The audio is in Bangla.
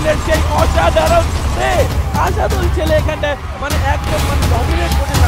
আসাদুলের সেই অসাধারণ প্লে। আসাদুল ছেলে এখানটায় মানে একদম মানে ডমিনেট করে